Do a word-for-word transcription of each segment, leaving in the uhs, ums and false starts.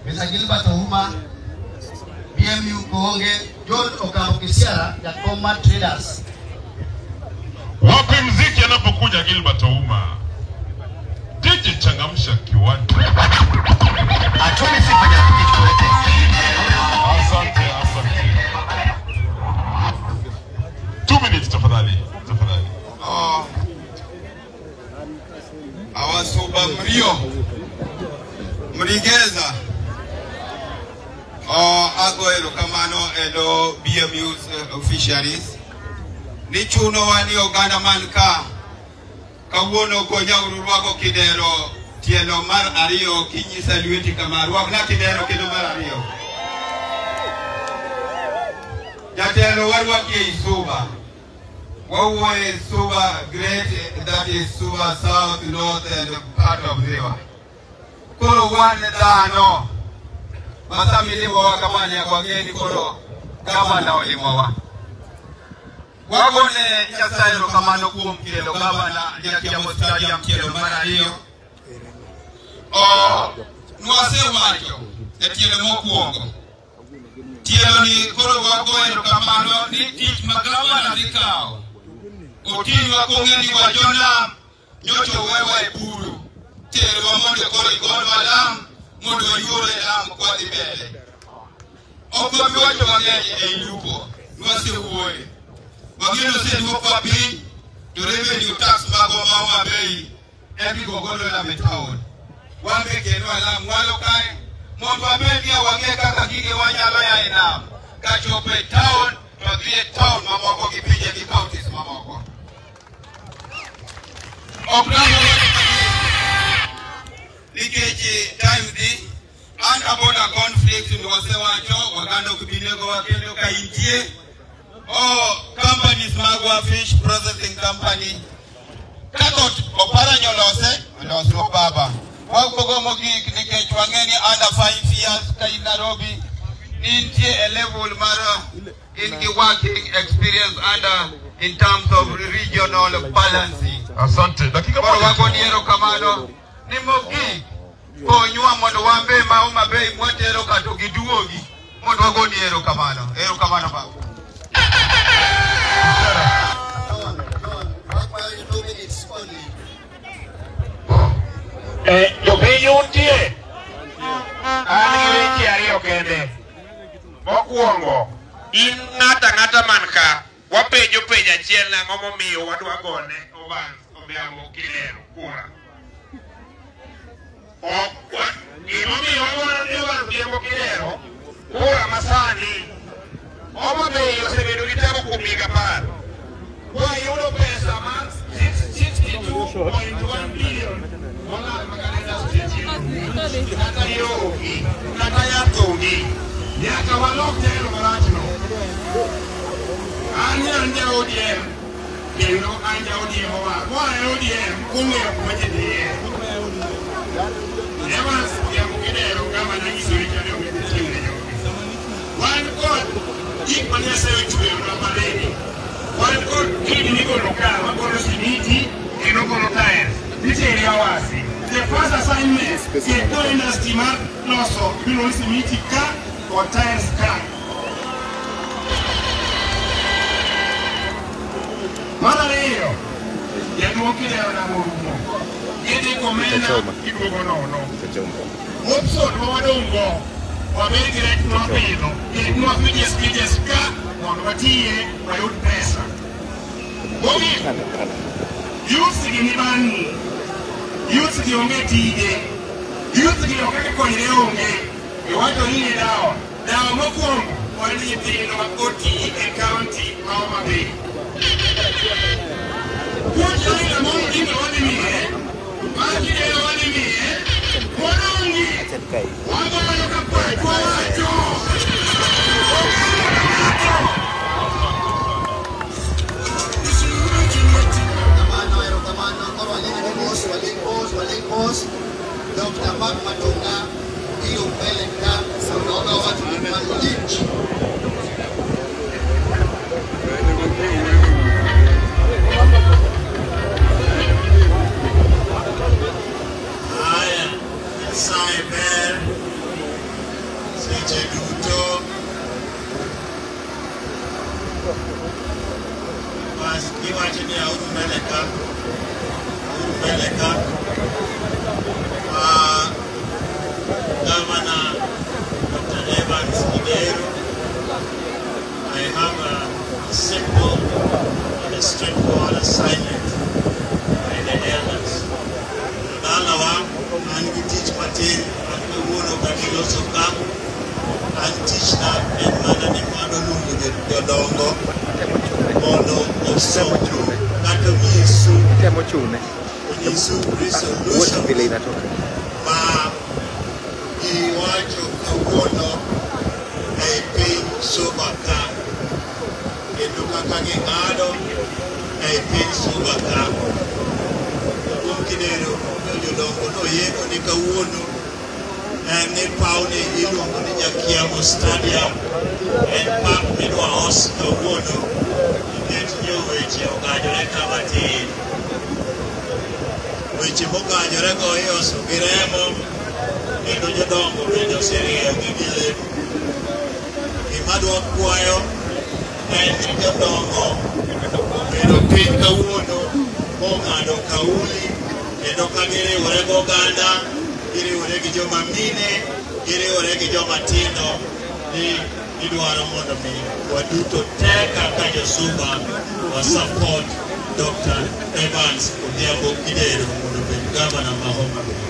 Mister Gilbert Ouma, B M U Koonge, John Okamo Kisiara ya Coma Traders. Wapi mziki anapokuja Gilbert Ouma? Tije changamsha kiwanja. Atoni sifa ya kitu. Asante, asante. Two minutes tafadhali, tafadhali. Oh. Awa Suba Mrio. Mrigeza. Oh, ago elo kamano elo B M U's uh, officiaries. Ni chuno wani oganda manka. Kawuono ko nyawruwako Kidero tielo mar ariyo kinyisa lweti kamaruak na Kidero kendo mar ariyo. Jatelo warwaki Suba. What is Suba great? That is Suba south, north, and part of river. Kuro one dano. Masami limo wakamani ya kwa geni kuro kama na ulimowa. Wagone nyasairo kama no kuom Kidero kama na Nyakiamo stadium Kidero mara hiyo. Oh, nuase wacho. Etiele mokuongo. Tielo ni kuro wagoendo kama no ni tich magawa na vikao. Otini wakonge ni wajona nyoto wewa epuru. Tere wa monde kore igono alam. Monde wa yure alam kwa dibele. Okwa miwacho wangenye e ilupo. Nwase uwe. Wageno se nuwa kwa bi. To revenue tax mago mawa bei. Ebi gogono la metaon. Wambe keno alam walo kai. Mondo wa bei ya wangeka kakige wanyalo ya enam. Kachope town. Twagrie town mamoko kipije ki counties mamoko. Likeji time di and about a conflict in Wasewacho, Wakando Kubinego Wakendo Kaintie. Oh, companies Magua Fish Processing Company. Katot Oparanya Lose, and also Baba. Wakogomogi Nikech Wangeni under five years Kai Nairobi. Intie a level mara in the working experience under in terms of regional balancing. Asante. Dakika moja. Wako niero kamano ni mogi konywa mondo wambe maoma bei mwatero kato giduogi mondo wako niero kamano. Ero kamano ba. Eh, yo peyuntie. Ani wechi ariyo kende. Mokuongo, in ngata ngata manka. Wapenjo penja chiel na ngomo miyo wadwa gone oban obiamo Kidero kura. O imo miyo wadwa oban obiamo Kidero kura masani. Oma beyo sebedo gitamo kumiga par. Kwa yudo pesa ma sixty-two point one billion. Wala makanenda sisi. Kata yogi, kata yatongi. Yaka walok tero marachno. Anya anja O D M, kendo anja O D M wa, wa O D M kung'eyo kuma ji dhiye. Evans ya Kidero kama nanyiso richane ometimne jogi. Wan kod gik mane osechweyo na maleni. Wan kod kidi migolo ka, wagolo simiti, kendo golo tires. Nitere awasi. The first assignment, keto industry mar loso bilo simiti ka kod tires ka. Malario, ya no Kidero na morumo. Gede komena iduogo nono. Opso no wadongo. Wabedi direct no pido. Gede no pije spije ska mondo watie wayud pesa. Bogi. Youth gini bani. Youth gi onge tije. Youth gi onge konyre onge. Iwacho ni ne dawa. Dawa mokwongo wani nyithindo ma oti e county ma Homa Bay. What are you going to do? What do you mean? What do you mean? What do you mean? What do you mean? What do Doctor Mark Matunga, hiyo mbele ka, unaona watu ni manjinchi. seche duto mas giwacho ni auru mbele ka auru mbele ka Governor Doctor Evans Kidero. I have a simple and a straightforward assignment by the elders. Dalawa and we teach Martin and we won of the philosopher and teach them and man and man lungu the dongo mono of so that means so Isu resolution ma iwacho kawuono e piny Suba ka kendo kaka ging'ado e piny Suba ka kuom Kidero jodongo noyego ni kawuono en ni pawni iluongo ni Nyakiamo stadium en pap midwa os kawuono nikech joweche ogajore kama tin. Weche mogajore go ioso gi remo kendo jodongo bende oserieyo gi gilemo. Gima dwa kwayo en ni jodongo bedo piny kawuono mong'ado kauli kendo ka giriwore goganda, giriwore gi joma mine, giriwore gi joma tindo ni idwaro mondo mi waduto te kaka jo-Suba wa support Doctor Evans Kidero mondo obed Governor ma Homa Bay.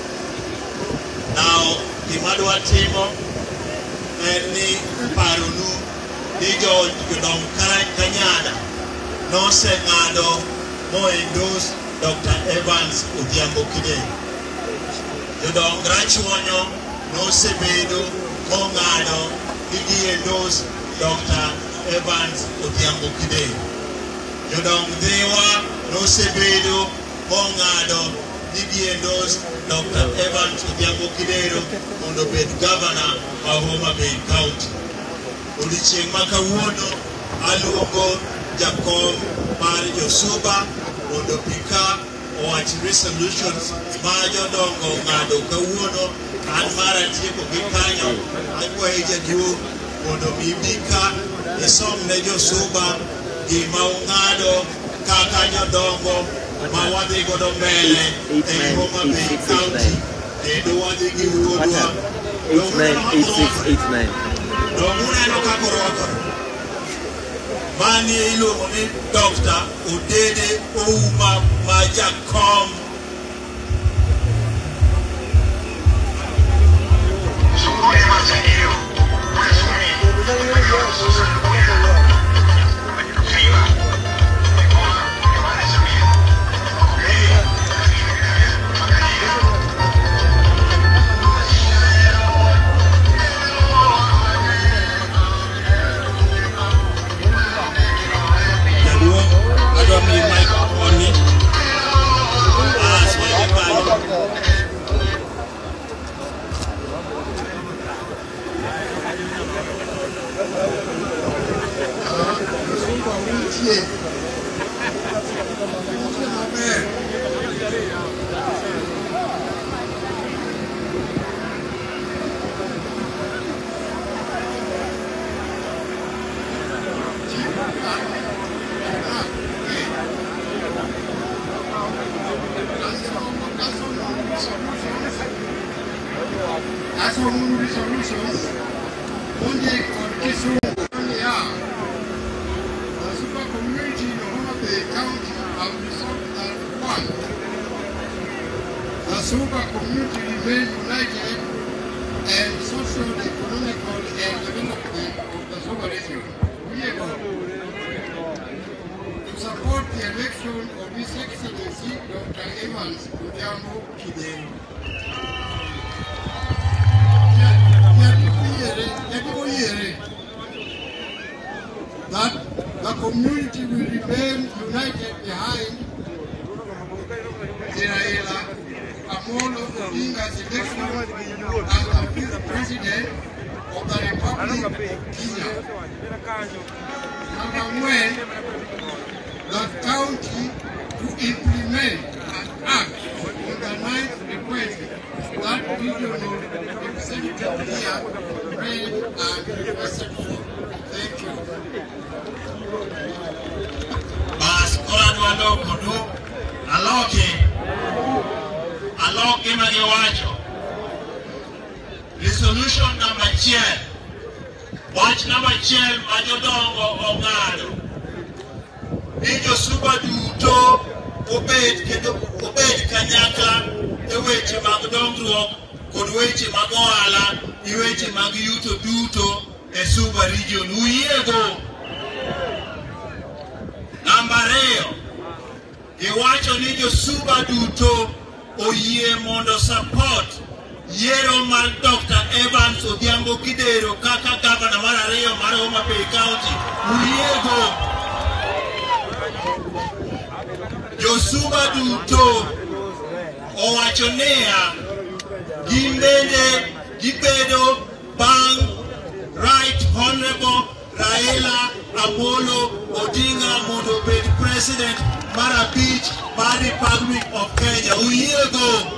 Now, gima dwa timo en ni paronu ni jodong Kanyada noseng'ado mo-endorse Doctor Evans Kidero. Jodong Rachuonyo nosebedo mong'ado ni gi-endorse Doctor Evans Kidero. Jodong Dhiwa nosebedo mong'ado ni gi-endorse Doctor Evans Kidero mondo obed Governor ma Homa Bay County. Odiochieng' ma kawuono aluongo jakom mar jo-Suba mondo obi ka owach resolutions ma jodongo ng'ado kawuono. An mara tieko gi kanyo, akwayi jaduong' mondo obi ka isom ne jo-Suba gima ung'ado kaka jodongo ma wadhi godo mbele e Homa Bay County kendo wadhi gi wuodwa. eight nine eight six eight nine. Dong uneno kako rwakore. Mani iluongo ni Doctor Odede Ouma ma jakom. Suba community remain united and social, economical and development of the Suba region. We are to support the election of His Excellency Doctor Evans Kidero. That the community will remain united behind Raila Amolo Odinga's election as the fifth president of the Republic of Kenya. Number one, the county to implement and act on the ninth request that regional representative came here, read and requested for. Thank you. Bas, kora duando kudu, aloke, aloke magiwacho. Resolution number ten. Watch number ten, majodongo ongado. Nijo Suba duto, obed kendo obed kanyakla, eweche magdongruok, kod weche magoala, eweche mag yuto duto e Suba region. Uyiego. Number eight. Iwacho ni jo Suba duto oyie mondo support yiero mar Doctor Evans Odhiambo Kidero kaka gavana mar ariyo mar Homa Bay County. Uyiego. Jo Suba duto owacho niya gimbende gibedo bang Right Honorable Raila Amolo Odinga mondo bed president mar abich mar Republic of Kenya. Uyiego.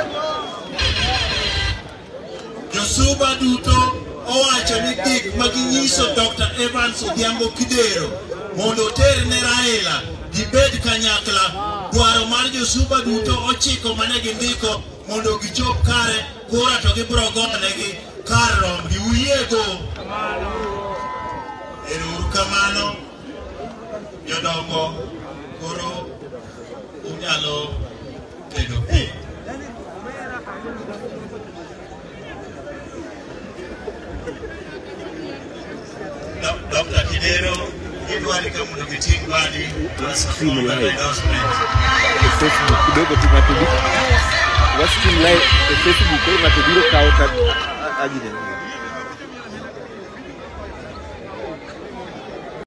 Jo Suba duto owacho ni gik maginyiso Doctor Evans Odhiambo Kidero mondo ter ne Raila gibed kanyakla. Dwaro mar jo Suba duto ochiko mane gindiko mondo gichop kare kora to gibro gonegi kar romgi. Uyiego. Ero kamano jodongo koro unyalo tedo pi. Doctor Kidero, idwari ka mondo giting badi stream live e Facebook kidogo tu matubiki. Stream live e Facebook kwa matubiro kauta ajine.